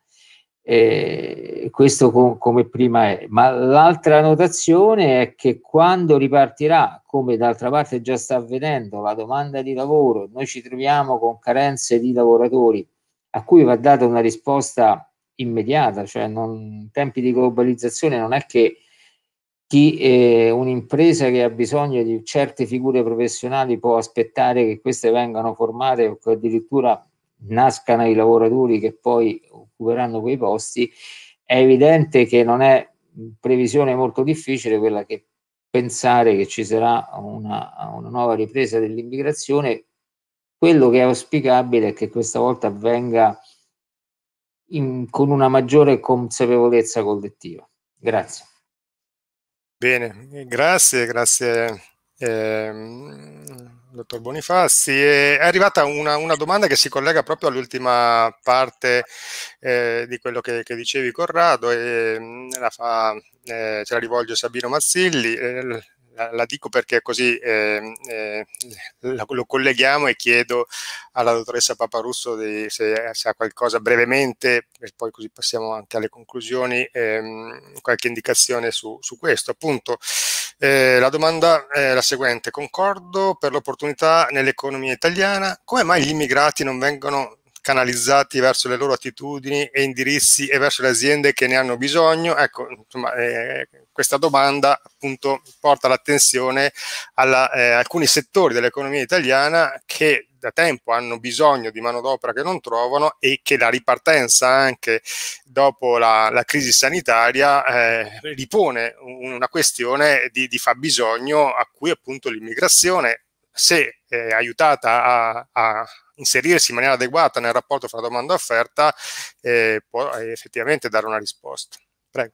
Eh, questo com come prima è. Ma l'altra notazione è che quando ripartirà, come d'altra parte già sta avvenendo, la domanda di lavoro, noi ci troviamo con carenze di lavoratori a cui va data una risposta immediata, cioè non, in tempi di globalizzazione non è che chi eh, un'impresa che ha bisogno di certe figure professionali può aspettare che queste vengano formate o che addirittura nascano i lavoratori che poi occuperanno quei posti. È evidente che non è previsione molto difficile quella che pensare che ci sarà una, una nuova ripresa dell'immigrazione. Quello che è auspicabile è che questa volta avvenga In, con una maggiore consapevolezza collettiva. Grazie. Bene, grazie, grazie ehm, dottor Bonifazzi. È arrivata una, una domanda che si collega proprio all'ultima parte eh, di quello che, che dicevi, Corrado, e la fa, eh, ce la rivolge Sabino Mazzilli. Eh, La, la dico perché così eh, eh, lo colleghiamo e chiedo alla dottoressa Paparusso di, se, se ha qualcosa brevemente, e poi così passiamo anche alle conclusioni, ehm, qualche indicazione su, su questo. Appunto, eh, la domanda è la seguente: concordo per l'opportunità nell'economia italiana, come mai gli immigrati non vengono canalizzati verso le loro attitudini e indirizzi e verso le aziende che ne hanno bisogno? Ecco, insomma, eh, questa domanda appunto porta l'attenzione a eh, alcuni settori dell'economia italiana che da tempo hanno bisogno di manodopera che non trovano, e che la ripartenza anche dopo la, la crisi sanitaria eh, ripone una questione di, di fabbisogno a cui appunto l'immigrazione, se eh, aiutata a, a inserirsi in maniera adeguata nel rapporto fra domanda e offerta, eh, può effettivamente dare una risposta. Prego.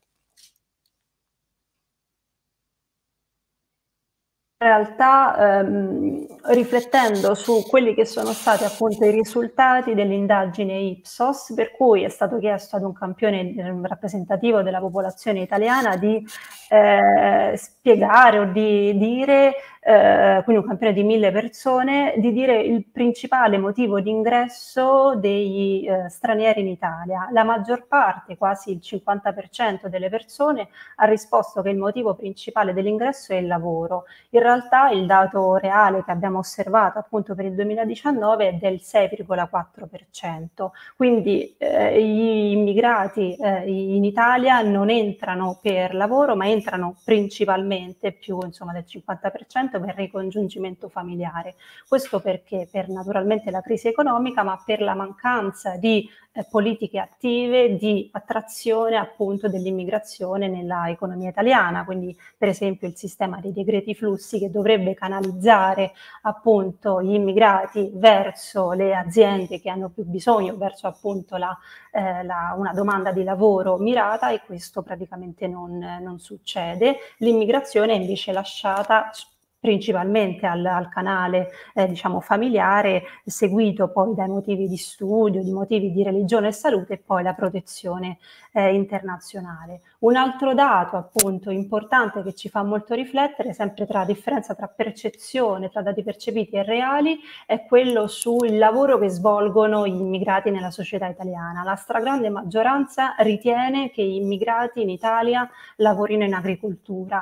In realtà, ehm, riflettendo su quelli che sono stati appunto i risultati dell'indagine Ipsos, per cui è stato chiesto ad un campione rappresentativo della popolazione italiana di eh, spiegare o di dire, eh, quindi un campione di mille persone, di dire il principale motivo di ingresso dei eh, stranieri in Italia. La maggior parte, quasi il cinquanta per cento delle persone, ha risposto che il motivo principale dell'ingresso è il lavoro. In realtà il dato reale che abbiamo osservato appunto per il duemiladiciannove è del sei virgola quattro per cento, quindi eh, gli immigrati eh, in Italia non entrano per lavoro, ma entrano principalmente, più insomma del cinquanta per cento, spostamento, per il ricongiungimento familiare. Questo perché? Per naturalmente la crisi economica, ma per la mancanza di eh, politiche attive di attrazione appunto dell'immigrazione nella economia italiana, quindi per esempio il sistema dei decreti flussi che dovrebbe canalizzare appunto gli immigrati verso le aziende che hanno più bisogno, verso appunto la, eh, la, una domanda di lavoro mirata, e questo praticamente non, non succede. L'immigrazione è invece lasciata principalmente al, al canale eh, diciamo familiare, seguito poi dai motivi di studio, di motivi di religione e salute, e poi la protezione eh, internazionale. Un altro dato appunto importante che ci fa molto riflettere, sempre tra la differenza tra percezione, tra dati percepiti e reali, è quello sul lavoro che svolgono gli immigrati nella società italiana. La stragrande maggioranza ritiene che gli immigrati in Italia lavorino in agricoltura,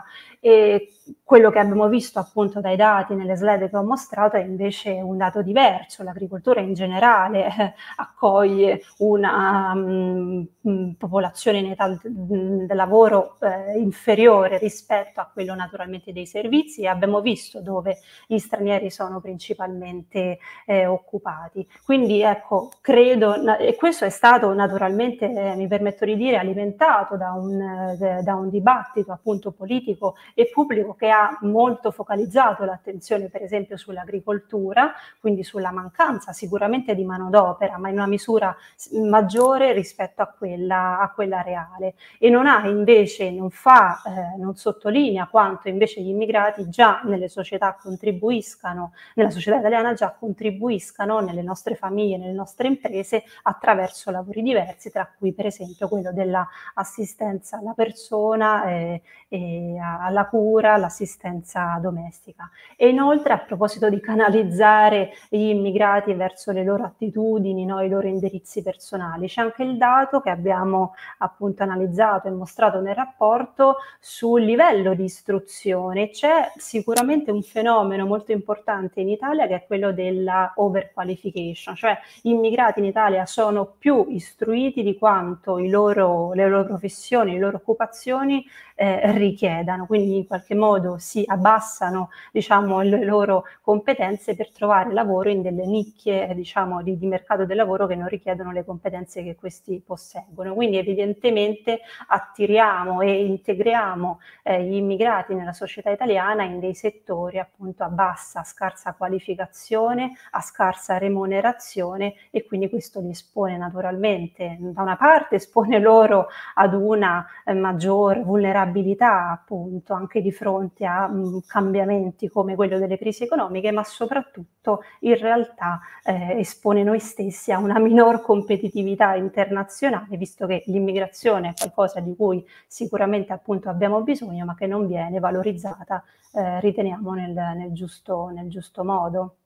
e quello che abbiamo visto appunto dai dati nelle slide che ho mostrato è invece un dato diverso. L'agricoltura in generale eh, accoglie una um, popolazione in età del lavoro eh, inferiore rispetto a quello naturalmente dei servizi, e abbiamo visto dove gli stranieri sono principalmente eh, occupati. Quindi ecco, credo, e questo è stato naturalmente, eh, mi permetto di dire, alimentato da un, eh, da un dibattito appunto politico e pubblico che ha molto focalizzato l'attenzione per esempio sull'agricoltura, quindi sulla mancanza sicuramente di manodopera, ma in una misura maggiore rispetto a quella, a quella reale, e non ha invece, non fa, eh, non sottolinea quanto invece gli immigrati già nelle società contribuiscano, nella società italiana già contribuiscano nelle nostre famiglie, nelle nostre imprese attraverso lavori diversi, tra cui per esempio quello dell'assistenza alla persona, eh, e alla cura, l'assistenza domestica. E inoltre, a proposito di canalizzare gli immigrati verso le loro attitudini, no, i loro indirizzi personali, c'è anche il dato che abbiamo appunto analizzato e mostrato nel rapporto sul livello di istruzione. C'è sicuramente un fenomeno molto importante in Italia che è quello della overqualification, cioè gli immigrati in Italia sono più istruiti di quanto i loro, le loro professioni, le loro occupazioni eh, richiedano, quindi in qualche modo si abbassano diciamo le loro competenze per trovare lavoro in delle nicchie diciamo di, di mercato del lavoro che non richiedono le competenze che questi posseggono. Quindi evidentemente attiriamo e integriamo eh, gli immigrati nella società italiana in dei settori appunto a bassa, scarsa qualificazione, a scarsa remunerazione, e quindi questo li espone naturalmente, da una parte espone loro ad una eh, maggior vulnerabilità appunto anche di fronte a mh, cambiamenti come quello delle crisi economiche, ma soprattutto in realtà eh, espone noi stessi a una minor competitività internazionale, visto che l'immigrazione è qualcosa di cui sicuramente appunto abbiamo bisogno, ma che non viene valorizzata, eh, riteniamo, nel, nel, giusto, nel giusto modo.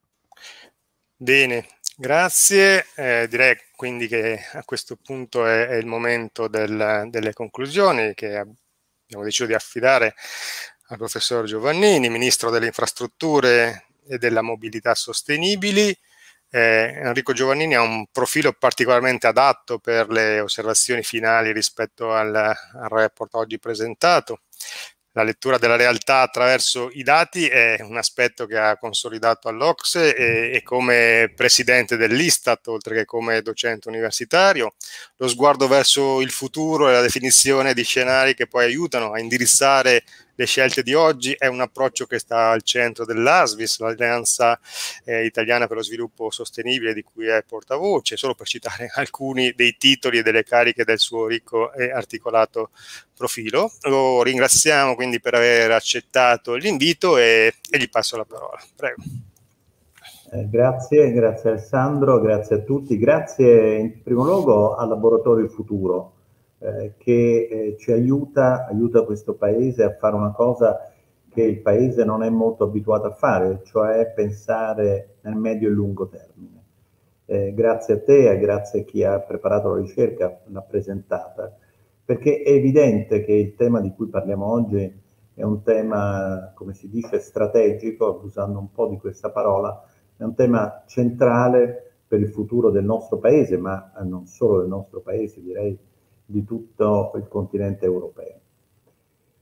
Bene, grazie. Eh, direi quindi che a questo punto è, è il momento del, delle conclusioni, che abbiamo deciso di affidare al professor Giovannini, Ministro delle Infrastrutture e della Mobilità Sostenibili. Eh, Enrico Giovannini ha un profilo particolarmente adatto per le osservazioni finali rispetto al, al report oggi presentato. La lettura della realtà attraverso i dati è un aspetto che ha consolidato all'Ocse e, e come presidente dell'Istat, oltre che come docente universitario. Lo sguardo verso il futuro e la definizione di scenari che poi aiutano a indirizzare le scelte di oggi è un approccio che sta al centro dell'A S V I S, l'Alleanza eh, Italiana per lo Sviluppo Sostenibile, di cui è portavoce, solo per citare alcuni dei titoli e delle cariche del suo ricco e articolato profilo. Lo ringraziamo quindi per aver accettato l'invito e, e gli passo la parola. Prego. Eh, grazie, grazie Alessandro, grazie a tutti. Grazie in primo luogo al Laboratorio Futuro, eh, che eh, ci aiuta, aiuta questo Paese a fare una cosa che il Paese non è molto abituato a fare, cioè pensare nel medio e lungo termine. Eh, grazie a te e grazie a chi ha preparato la ricerca, l'ha presentata, perché è evidente che il tema di cui parliamo oggi è un tema, come si dice, strategico, usando un po' di questa parola, è un tema centrale per il futuro del nostro Paese, ma non solo del nostro Paese, direi di tutto il continente europeo.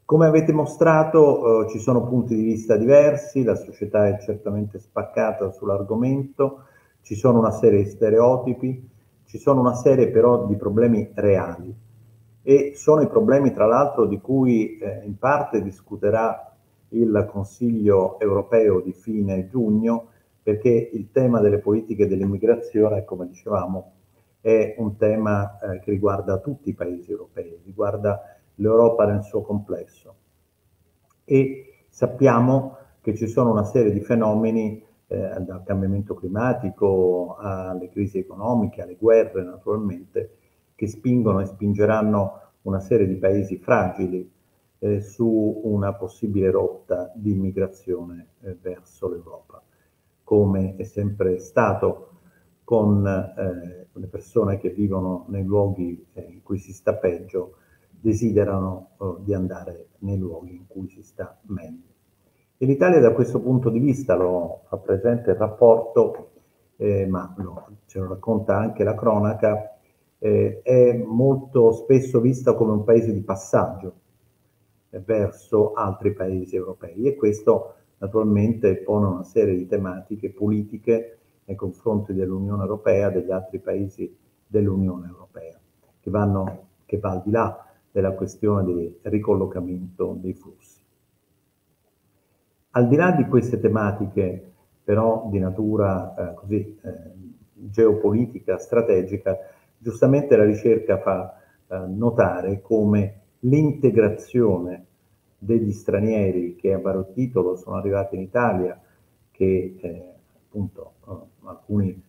Come avete mostrato, eh, ci sono punti di vista diversi, la società è certamente spaccata sull'argomento, ci sono una serie di stereotipi, ci sono una serie però di problemi reali e sono i problemi tra l'altro di cui eh, in parte discuterà il Consiglio europeo di fine giugno, perché il tema delle politiche dell'immigrazione, come dicevamo, è un tema eh, che riguarda tutti i paesi europei, riguarda l'Europa nel suo complesso. E sappiamo che ci sono una serie di fenomeni, eh, dal cambiamento climatico alle crisi economiche, alle guerre naturalmente, che spingono e spingeranno una serie di paesi fragili eh, su una possibile rotta di immigrazione eh, verso l'Europa, come è sempre stato con eh, le persone che vivono nei luoghi eh, in cui si sta peggio, desiderano eh, di andare nei luoghi in cui si sta meglio. E l'Italia da questo punto di vista, lo fa presente il rapporto, eh, ma no, ce lo racconta anche la cronaca, eh, è molto spesso vista come un paese di passaggio eh, verso altri paesi europei, e questo naturalmente pone una serie di tematiche politiche nei confronti dell'Unione Europea, degli altri paesi dell'Unione Europea, che vanno, che va al di là della questione di ricollocamento dei flussi. Al di là di queste tematiche, però di natura eh, così eh, geopolitica, strategica, giustamente la ricerca fa eh, notare come l'integrazione degli stranieri che a vario titolo sono arrivati in Italia, che eh, appunto eh, alcuni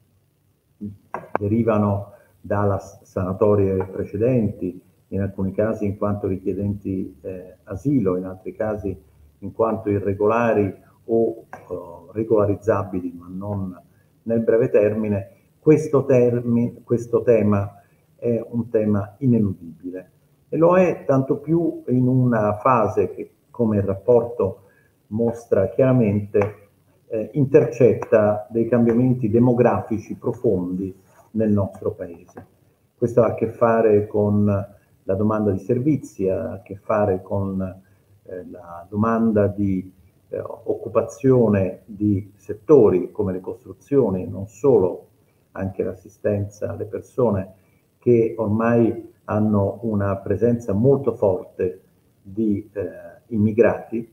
derivano dalle sanatorie precedenti, in alcuni casi in quanto richiedenti eh, asilo, in altri casi in quanto irregolari o uh, regolarizzabili, ma non nel breve termine, questo, termine, questo tema è un tema ineludibile. E lo è tanto più in una fase che, come il rapporto mostra chiaramente, eh, intercetta dei cambiamenti demografici profondi nel nostro Paese. Questo ha a che fare con la domanda di servizi, ha a che fare con eh, la domanda di eh, occupazione di settori come le costruzioni, non solo, anche l'assistenza alle persone che ormai hanno una presenza molto forte di eh, immigrati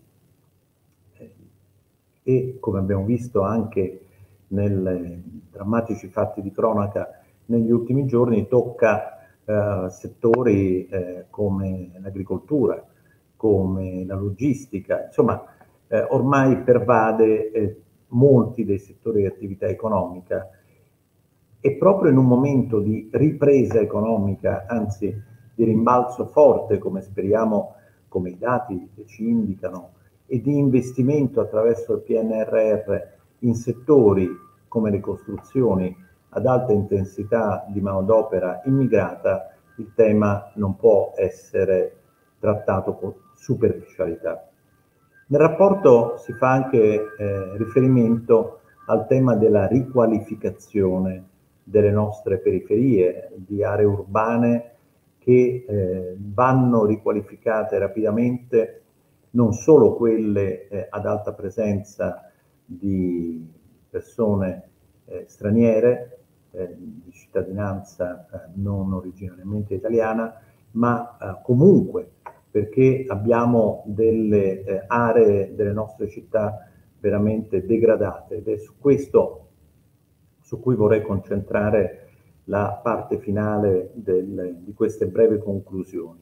eh, e, come abbiamo visto anche nei drammatici fatti di cronaca negli ultimi giorni, tocca eh, settori eh, come l'agricoltura, come la logistica, insomma eh, ormai pervade eh, molti dei settori di attività economica, e proprio in un momento di ripresa economica, anzi di rimbalzo forte, come speriamo, come i dati ci indicano, e di investimento attraverso il P N R R in settori come le costruzioni ad alta intensità di manodopera immigrata, il tema non può essere trattato con superficialità. Nel rapporto si fa anche eh, riferimento al tema della riqualificazione delle nostre periferie, di aree urbane che eh, vanno riqualificate rapidamente, non solo quelle eh, ad alta presenza di persone eh, straniere, eh, di cittadinanza eh, non originariamente italiana, ma eh, comunque perché abbiamo delle eh, aree delle nostre città veramente degradate, ed è su questo su cui vorrei concentrare la parte finale del, di queste brevi conclusioni.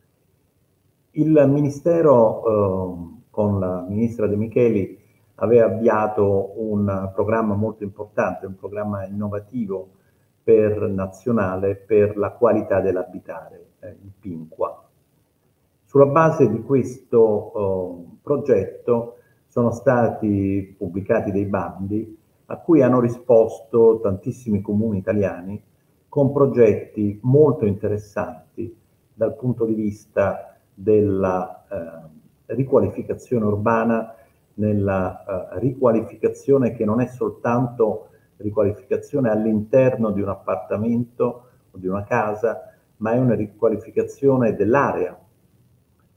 Il Ministero, eh, con la Ministra De Micheli, aveva avviato un programma molto importante, un programma innovativo per, nazionale per la qualità dell'abitare, eh, il PINQUA. Sulla base di questo eh, progetto sono stati pubblicati dei bandi a cui hanno risposto tantissimi comuni italiani con progetti molto interessanti dal punto di vista della eh, riqualificazione urbana, nella eh, riqualificazione che non è soltanto riqualificazione all'interno di un appartamento o di una casa, ma è una riqualificazione dell'area,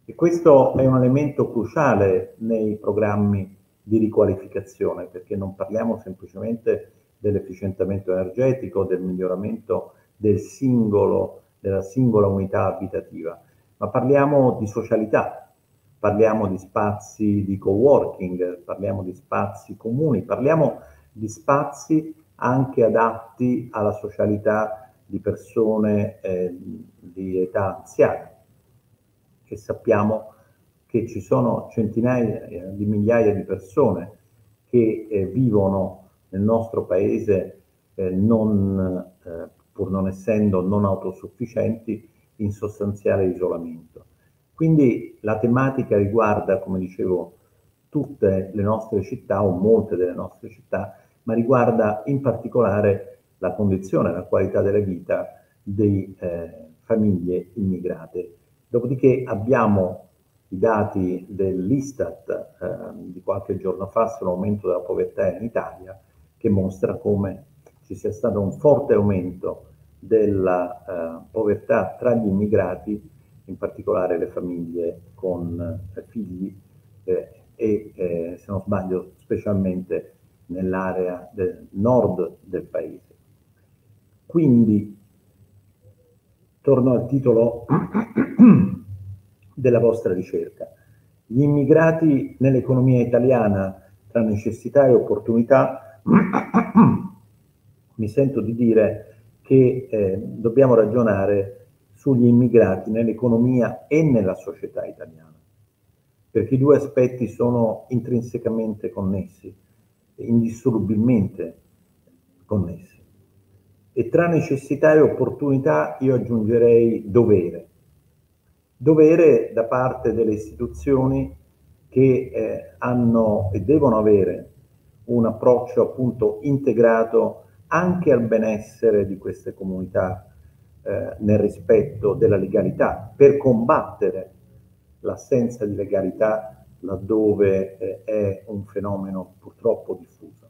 E questo è un elemento cruciale nei programmi di riqualificazione, perché non parliamo semplicemente dell'efficientamento energetico, del miglioramento del singolo, della singola unità abitativa, ma parliamo di socialità, parliamo di spazi di coworking, parliamo di spazi comuni, parliamo di spazi anche adatti alla socialità di persone eh, di età anziana, che sappiamo che ci sono centinaia di migliaia di persone che eh, vivono nel nostro paese eh, non, eh, pur non essendo non autosufficienti, in sostanziale isolamento. Quindi la tematica riguarda, come dicevo, tutte le nostre città o molte delle nostre città, ma riguarda in particolare la condizione, la qualità della vita di eh, famiglie immigrate. Dopodiché abbiamo i dati dell'Istat eh, di qualche giorno fa sull'aumento della povertà in Italia, che mostra come ci sia stato un forte aumento della eh, povertà tra gli immigrati, in particolare le famiglie con eh, figli eh, e, eh, se non sbaglio, specialmente nell'area del nord del paese. Quindi, torno al titolo della vostra ricerca. Gli immigrati nell'economia italiana tra necessità e opportunità. Mi sento di dire che eh, dobbiamo ragionare sugli immigrati nell'economia e nella società italiana, perché i due aspetti sono intrinsecamente connessi, indissolubilmente connessi. E tra necessità e opportunità io aggiungerei dovere. Dovere da parte delle istituzioni che eh, hanno e devono avere un approccio appunto integrato anche al benessere di queste comunità eh, nel rispetto della legalità, per combattere l'assenza di legalità laddove eh, è un fenomeno purtroppo diffuso.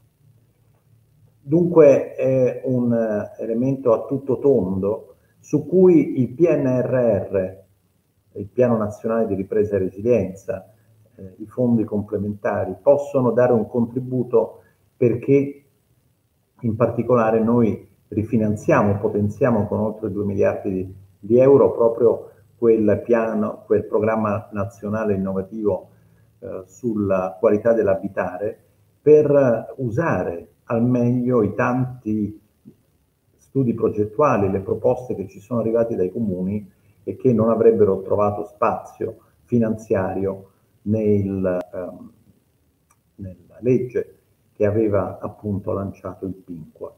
Dunque è un uh, elemento a tutto tondo su cui il P N R R, il Piano Nazionale di Ripresa e Resilienza, eh, i fondi complementari possono dare un contributo, perché in particolare noi rifinanziamo, potenziamo con oltre due miliardi di, di euro proprio quel piano, quel programma nazionale innovativo eh, sulla qualità dell'abitare, per usare al meglio i tanti studi progettuali, le proposte che ci sono arrivate dai comuni e che non avrebbero trovato spazio finanziario nel, um, nella legge che aveva appunto lanciato il Pinqua.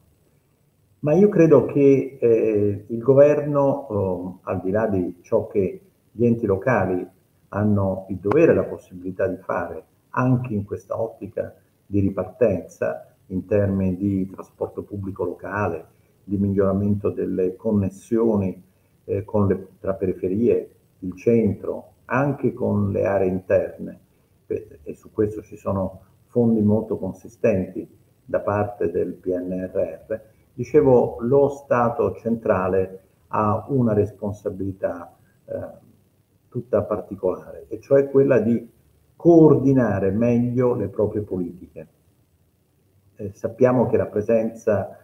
Ma io credo che eh, il governo, eh, al di là di ciò che gli enti locali hanno il dovere e la possibilità di fare, anche in questa ottica di ripartenza, in termini di trasporto pubblico locale, di miglioramento delle connessioni eh, con le, tra periferie, il centro, anche con le aree interne, e su questo ci sono fondi molto consistenti da parte del P N R R, dicevo, lo Stato centrale ha una responsabilità eh, tutta particolare, e cioè quella di coordinare meglio le proprie politiche. Eh, sappiamo che la presenza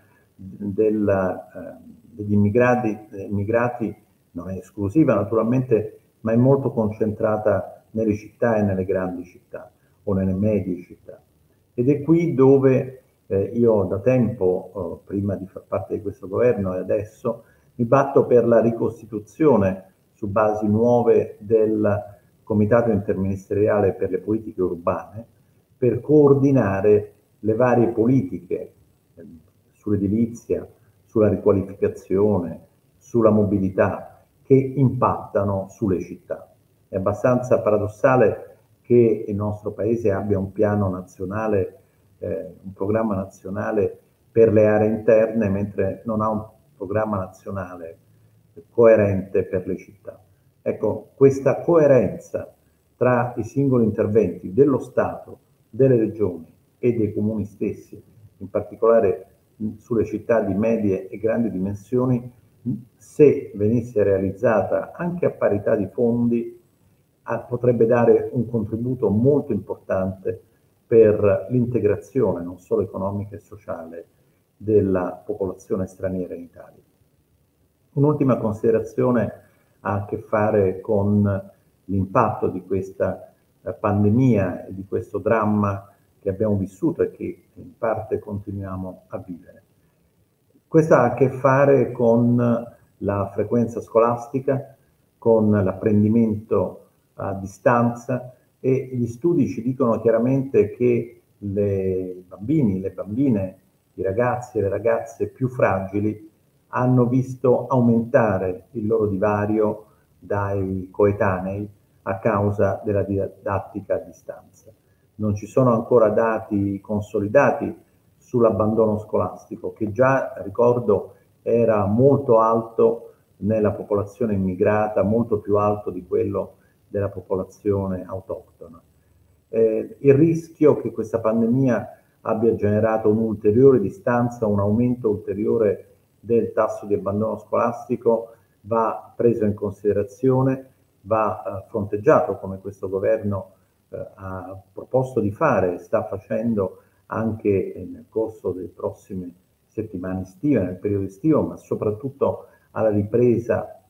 della, eh, degli immigrati, eh, immigrati non è esclusiva naturalmente, ma è molto concentrata nelle città e nelle grandi città o nelle medie città. Ed è qui dove eh, io da tempo, eh, prima di far parte di questo governo e adesso, mi batto per la ricostituzione su basi nuove del Comitato Interministeriale per le Politiche Urbane, per coordinare le varie politiche eh, sull'edilizia, sulla riqualificazione, sulla mobilità, che impattano sulle città. È abbastanza paradossale che il nostro Paese abbia un piano nazionale, eh, un programma nazionale per le aree interne, mentre non ha un programma nazionale coerente per le città. Ecco, questa coerenza tra i singoli interventi dello Stato, delle regioni e dei comuni stessi, in particolare sulle città di medie e grandi dimensioni, se venisse realizzata anche a parità di fondi, ah, potrebbe dare un contributo molto importante per l'integrazione non solo economica e sociale della popolazione straniera in Italia. Un'ultima considerazione ha a che fare con l'impatto di questa eh, pandemia e di questo dramma che abbiamo vissuto e che in parte continuiamo a vivere. Questo ha a che fare con la frequenza scolastica, con l'apprendimento a distanza, e gli studi ci dicono chiaramente che i bambini, le bambine, i ragazzi e le ragazze più fragili hanno visto aumentare il loro divario dai coetanei a causa della didattica a distanza. Non ci sono ancora dati consolidati sull'abbandono scolastico, che già, ricordo, era molto alto nella popolazione immigrata, molto più alto di quello della popolazione autoctona. Eh, il rischio che questa pandemia abbia generato un'ulteriore distanza, un aumento ulteriore del tasso di abbandono scolastico va preso in considerazione, va eh, fronteggiato, come questo governo eh, ha proposto di fare e sta facendo anche nel corso delle prossime settimane estive, nel periodo estivo, ma soprattutto alla ripresa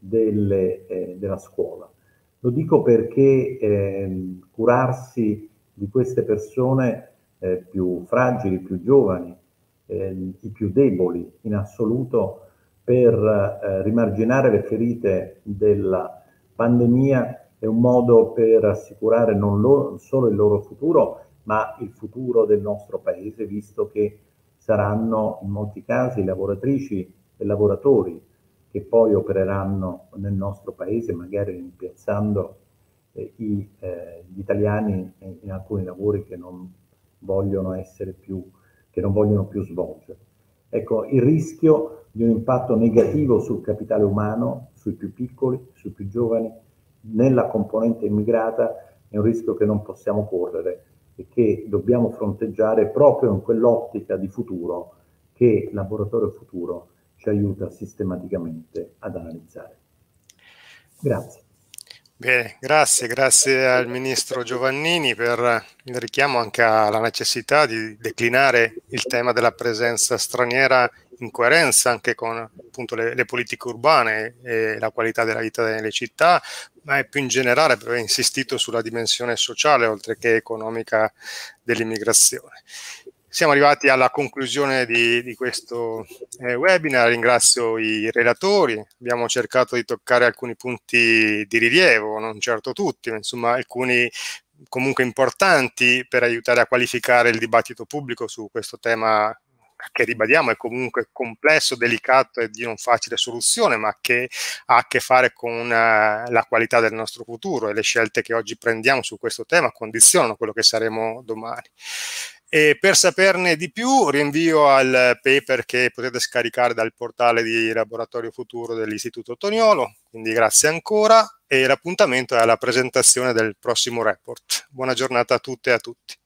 delle, eh, della scuola. Lo dico perché eh, curarsi di queste persone eh, più fragili, più giovani, eh, i più deboli in assoluto, per eh, rimarginare le ferite della pandemia è un modo per assicurare non, loro, non solo il loro futuro, ma il futuro del nostro paese, visto che saranno in molti casi lavoratrici e lavoratori che poi opereranno nel nostro paese, magari rimpiazzando eh, i, eh, gli italiani in, in alcuni lavori che non vogliono essere più, che non vogliono più svolgere. Ecco, il rischio di un impatto negativo sul capitale umano, sui più piccoli, sui più giovani, nella componente immigrata, è un rischio che non possiamo correre e che dobbiamo fronteggiare proprio in quell'ottica di futuro che Laboratorio Futuro ci aiuta sistematicamente ad analizzare. Grazie. Bene, grazie, grazie al Ministro Giovannini per il richiamo anche alla necessità di declinare il tema della presenza straniera in coerenza anche con appunto le, le politiche urbane e la qualità della vita nelle città, ma più in generale per aver insistito sulla dimensione sociale oltre che economica dell'immigrazione. Siamo arrivati alla conclusione di, di questo eh, webinar. Ringrazio i relatori, abbiamo cercato di toccare alcuni punti di rilievo, non certo tutti, ma insomma alcuni comunque importanti per aiutare a qualificare il dibattito pubblico su questo tema che, ribadiamo, è comunque complesso, delicato e di non facile soluzione, ma che ha a che fare con uh, la qualità del nostro futuro, e le scelte che oggi prendiamo su questo tema condizionano quello che saremo domani. E per saperne di più rinvio al paper che potete scaricare dal portale di Laboratorio Futuro dell'Istituto Toniolo, quindi grazie ancora, e l'appuntamento è alla presentazione del prossimo report. Buona giornata a tutte e a tutti.